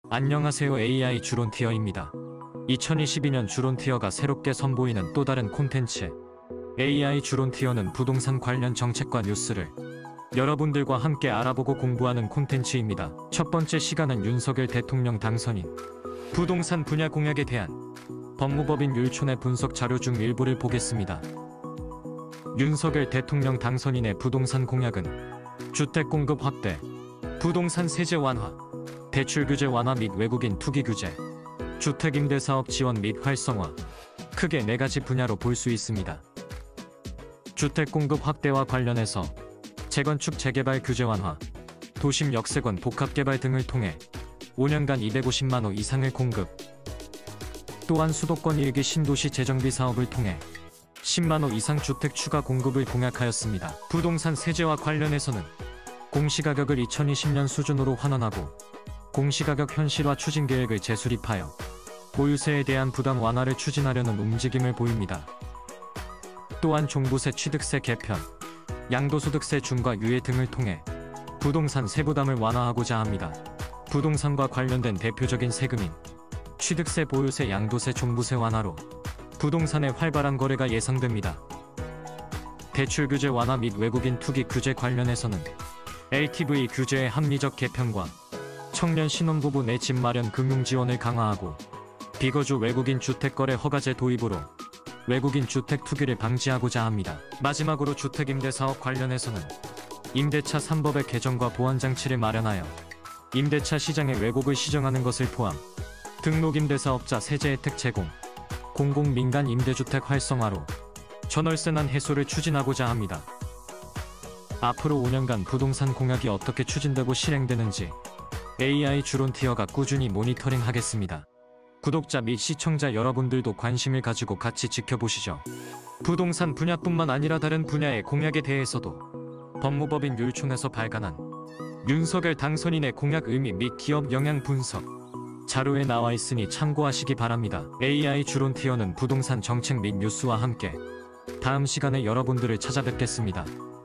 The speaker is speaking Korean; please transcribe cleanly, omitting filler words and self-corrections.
안녕하세요. AI 주론티어입니다. 2022년 주론티어가 새롭게 선보이는 또 다른 콘텐츠. AI 주론티어는 부동산 관련 정책과 뉴스를 여러분들과 함께 알아보고 공부하는 콘텐츠입니다. 첫 번째 시간은 윤석열 대통령 당선인 부동산 분야 공약에 대한 법무법인 율촌의 분석 자료 중 일부를 보겠습니다. 윤석열 대통령 당선인의 부동산 공약은 주택 공급 확대, 부동산 세제 완화, 대출 규제 완화 및 외국인 투기 규제, 주택 임대 사업 지원 및 활성화, 크게 4가지 분야로 볼 수 있습니다. 주택 공급 확대와 관련해서 재건축 재개발 규제 완화, 도심 역세권 복합 개발 등을 통해 5년간 250만 호 이상을 공급, 또한 수도권 일기 신도시 재정비 사업을 통해 10만 호 이상 주택 추가 공급을 공약하였습니다. 부동산 세제와 관련해서는 공시가격을 2020년 수준으로 환원하고 공시가격 현실화 추진 계획을 재수립하여 보유세에 대한 부담 완화를 추진하려는 움직임을 보입니다. 또한 종부세 취득세 개편, 양도소득세 중과 유예 등을 통해 부동산 세부담을 완화하고자 합니다. 부동산과 관련된 대표적인 세금인 취득세, 보유세, 양도세, 종부세 완화로 부동산의 활발한 거래가 예상됩니다. 대출 규제 완화 및 외국인 투기 규제 관련해서는 LTV 규제의 합리적 개편과 청년 신혼부부 내 집 마련 금융 지원을 강화하고 비거주 외국인 주택거래 허가제 도입으로 외국인 주택 투기를 방지하고자 합니다. 마지막으로 주택 임대 사업 관련해서는 임대차 3법의 개정과 보완 장치를 마련하여 임대차 시장의 왜곡을 시정하는 것을 포함 등록 임대사업자 세제 혜택 제공, 공공 민간 임대주택 활성화로 전월세난 해소를 추진하고자 합니다. 앞으로 5년간 부동산 공약이 어떻게 추진되고 실행되는지 AI 주론티어가 꾸준히 모니터링하겠습니다. 구독자 및 시청자 여러분들도 관심을 가지고 같이 지켜보시죠. 부동산 분야뿐만 아니라 다른 분야의 공약에 대해서도 법무법인 율촌에서 발간한 윤석열 당선인의 공약 의미 및 기업 영향 분석 자료에 나와 있으니 참고하시기 바랍니다. AI 주론티어는 부동산 정책 및 뉴스와 함께 다음 시간에 여러분들을 찾아뵙겠습니다.